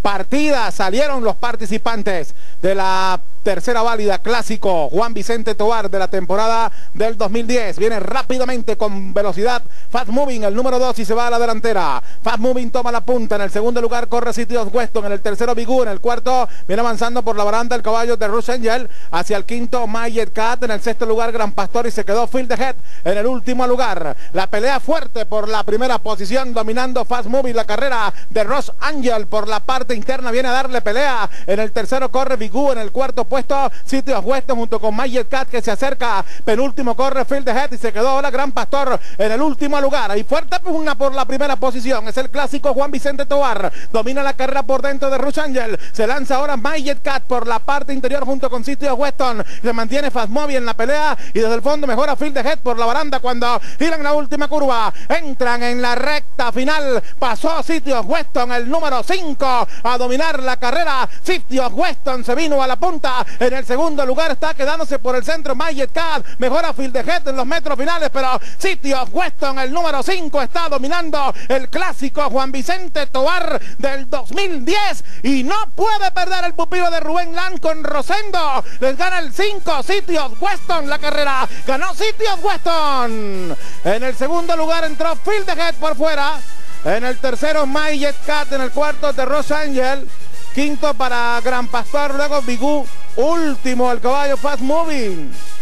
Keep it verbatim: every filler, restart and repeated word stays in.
partida. Salieron los participantes de la tercera válida clásico Juan Vicente Tovar de la temporada del dos mil diez. Viene rápidamente con velocidad Fast Moving, el número dos, y se va a la delantera. Fast Moving toma la punta. En el segundo lugar corre City of Weston. En el tercero Bigú. En el cuarto viene avanzando por la baranda el caballo de Rush Angel. Hacia el quinto Mayet Cat. En el sexto lugar Gran Pastor y se quedó Field the Head en el último lugar. La pelea fuerte por la primera posición, dominando Fast Moving la carrera de Rush Angel por la parte interna. Viene a darle pelea. En el tercero corre Bigú. En el cuarto puesto City of Weston junto con Mayet Cat, que se acerca. Penúltimo corre Field the Head y se quedó ahora Gran Pastor en el último lugar. Hay fuerte pugna por la primera posición. Es el clásico Juan Vicente Tovar. Domina la carrera por dentro de Rush Angel. Se lanza ahora Mayet Cat por la parte interior junto con City of Weston. Se mantiene Fast Moving en la pelea y desde el fondo mejora Field the Head por la baranda cuando giran la última curva. Entran en la recta final. Pasó City of Weston, el número cinco, a dominar la carrera. City of Weston se vino a la punta. En el segundo lugar está quedándose por el centro Mayet Cat. Mejora Field the Head en los metros finales, pero City of Weston, el número cinco, está dominando el clásico Juan Vicente Tovar del dos mil diez y no puede perder el pupilo de Rubén Land con Rosendo. Les gana el cinco City of Weston la carrera. Ganó City of Weston. En el segundo lugar entró Field the Head por fuera. En el tercero Mayet Cat. En el cuarto de Rush Angel. Quinto para Gran Pastor. Luego Bigú. Último el caballo Fast Moving.